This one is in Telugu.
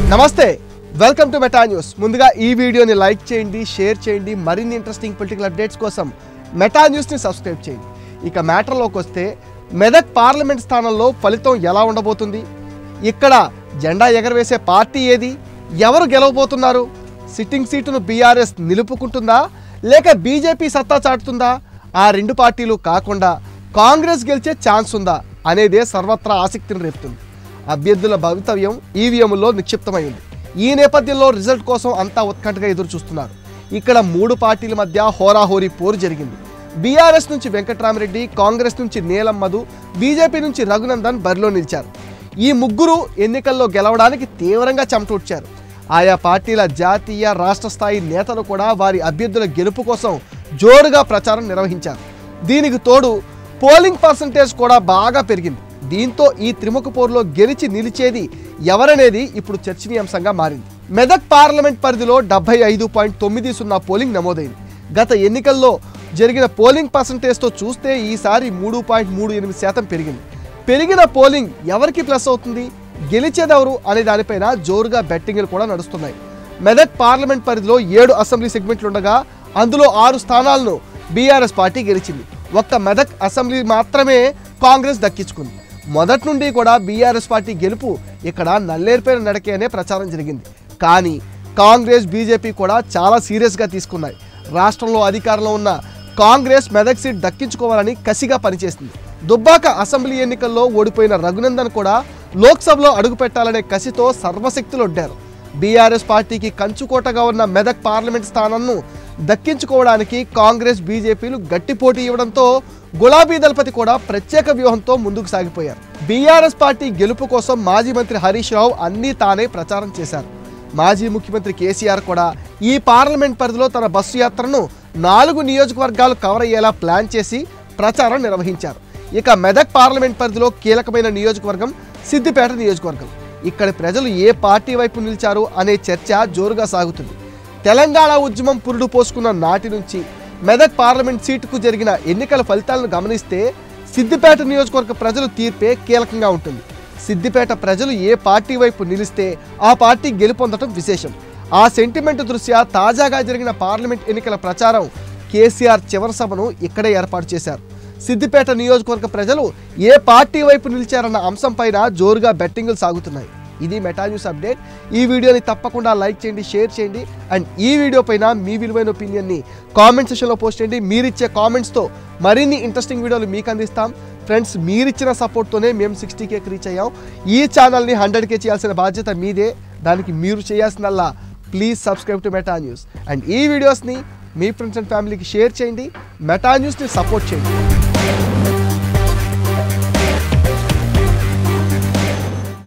నమస్తే వెల్కమ్ టు మెటా న్యూస్. ముందుగా ఈ వీడియోని లైక్ చేయండి, షేర్ చేయండి. మరిన్ని ఇంట్రెస్టింగ్ పొలిటికల్ అప్డేట్స్ కోసం మెటా న్యూస్ని సబ్స్క్రైబ్ చేయండి. ఇక మ్యాటర్లోకి వస్తే మెదక్ పార్లమెంట్ స్థానంలో ఫలితం ఎలా ఉండబోతుంది, ఇక్కడ జెండా ఎగరవేసే పార్టీ ఏది, ఎవరు గెలవబోతున్నారు, సిట్టింగ్ సీటును బీఆర్ఎస్ నిలుపుకుంటుందా లేక బీజేపీ సత్తా చాటుతుందా, ఆ రెండు పార్టీలు కాకుండా కాంగ్రెస్ గెలిచే ఛాన్స్ ఉందా అనేదే సర్వత్రా ఆసక్తిని రేపుతుంది. అభ్యర్థుల భవితవ్యం ఈవీఎంలో నిక్షిప్తమైంది. ఈ నేపథ్యంలో రిజల్ట్ కోసం అంతా ఉత్కంఠగా ఎదురు చూస్తున్నారు. ఇక్కడ మూడు పార్టీల మధ్య హోరాహోరీ పోరు జరిగింది. బీఆర్ఎస్ నుంచి వెంకట్రామరెడ్డి, కాంగ్రెస్ నుంచి నీలం మధు, బీజేపీ నుంచి రఘునందన్ బరిలో నిలిచారు. ఈ ముగ్గురు ఎన్నికల్లో గెలవడానికి తీవ్రంగా చెమటోడ్చారు. ఆయా పార్టీల జాతీయ రాష్ట్ర స్థాయి నేతలు కూడా వారి అభ్యర్థుల గెలుపు కోసం జోరుగా ప్రచారం నిర్వహించారు. దీనికి తోడు పోలింగ్ పర్సంటేజ్ కూడా బాగా పెరిగింది. దీంతో ఈ త్రిముఖ పోరులో గెలిచి నిలిచేది ఎవరనేది ఇప్పుడు చర్చనీయాంశంగా మారింది. మెదక్ పార్లమెంట్ పరిధిలో 75.90 పోలింగ్ నమోదైంది. గత ఎన్నికల్లో జరిగిన పోలింగ్ పర్సంటేజ్తో చూస్తే ఈసారి 3.38% పెరిగింది. పెరిగిన పోలింగ్ ఎవరికి ప్లస్ అవుతుంది, గెలిచేదెవరు అనే దానిపైన జోరుగా బెట్టింగ్లు కూడా నడుస్తున్నాయి. మెదక్ పార్లమెంట్ పరిధిలో 7 అసెంబ్లీ సెగ్మెంట్లు ఉండగా అందులో 6 స్థానాలను బీఆర్ఎస్ పార్టీ గెలిచింది. ఒక్క మెదక్ అసెంబ్లీ మాత్రమే కాంగ్రెస్ దక్కించుకుంది. మొదటి నుండి కూడా బీఆర్ఎస్ పార్టీ గెలుపు ఇక్కడ నల్లేరుపైన నడకే అనే ప్రచారం జరిగింది. కానీ కాంగ్రెస్, బీజేపీ కూడా చాలా సీరియస్గా తీసుకున్నాయి. రాష్ట్రంలో అధికారంలో ఉన్న కాంగ్రెస్ మెదక్ సీట్ దక్కించుకోవాలని కసిగా పనిచేసింది. దుబ్బాక అసెంబ్లీ ఎన్నికల్లో ఓడిపోయిన రఘునందన్ కూడా లోక్సభలో అడుగుపెట్టాలనే కసితో సర్వశక్తులొడ్డారు. బీఆర్ఎస్ పార్టీకి కంచుకోటగా ఉన్న మెదక్ పార్లమెంట్ స్థానాన్ని దక్కించుకోవడానికి కాంగ్రెస్, బీజేపీలు గట్టి పోటీ ఇవ్వడంతో గులాబీ దళపతి కూడా ప్రత్యేక వ్యూహంతో ముందుకు సాగిపోయారు. బీఆర్ఎస్ పార్టీ గెలుపు కోసం మాజీ మంత్రి హరీష్ రావు అన్నీ తానే ప్రచారం చేశారు. మాజీ ముఖ్యమంత్రి కేసీఆర్ కూడా ఈ పార్లమెంట్ పరిధిలో తన బస్సు యాత్రను 4 నియోజకవర్గాలు కవర్ అయ్యేలా ప్లాన్ చేసి ప్రచారం నిర్వహించారు. ఇక మెదక్ పార్లమెంట్ పరిధిలో కీలకమైన నియోజకవర్గం సిద్దిపేట నియోజకవర్గం. ఇక్కడి ప్రజలు ఏ పార్టీ వైపు నిలిచారు అనే చర్చ జోరుగా సాగుతుంది. తెలంగాణ ఉద్యమం పురుడు పోసుకున్న నాటి నుంచి మెదక్ పార్లమెంట్ సీటుకు జరిగిన ఎన్నికల ఫలితాలను గమనిస్తే సిద్దిపేట నియోజకవర్గ ప్రజలు తీర్పే కీలకంగా ఉంటుంది. సిద్దిపేట ప్రజలు ఏ పార్టీ వైపు నిలిస్తే ఆ పార్టీ గెలుపొందడం విశేషం. ఆ సెంటిమెంట్ దృష్ట్యా తాజాగా జరిగిన పార్లమెంట్ ఎన్నికల ప్రచారం కేసీఆర్ చివరి సభను ఇక్కడే ఏర్పాటు చేశారు. సిద్దిపేట నియోజకవర్గ ప్రజలు ఏ పార్టీ వైపు నిలిచారన్న అంశంపైన జోరుగా బెట్టింగులు సాగుతున్నాయి. ఇది మెటా న్యూస్ అప్డేట్. ఈ వీడియోని తప్పకుండా లైక్ చేయండి, షేర్ చేయండి. అండ్ ఈ వీడియో పైన మీ విలువైన ఒపీనియన్ని కామెంట్ సెక్షన్లో పోస్ట్ చేయండి. మీరిచ్చే కామెంట్స్తో మరిన్ని ఇంట్రెస్టింగ్ వీడియోలు మీకు అందిస్తాం. ఫ్రెండ్స్, మీరిచ్చిన సపోర్ట్తోనే మేము 60K రీచ్ అయ్యాం. ఈ ఛానల్ని 100K చేయాల్సిన బాధ్యత మీదే. దానికి మీరు చేయాల్సిందల్లా please subscribe to Meta news. And ఈ వీడియోస్ని మీ ఫ్రెండ్స్ అండ్ ఫ్యామిలీకి షేర్ చేయండి. మెటా న్యూస్ని సపోర్ట్ చేయండి.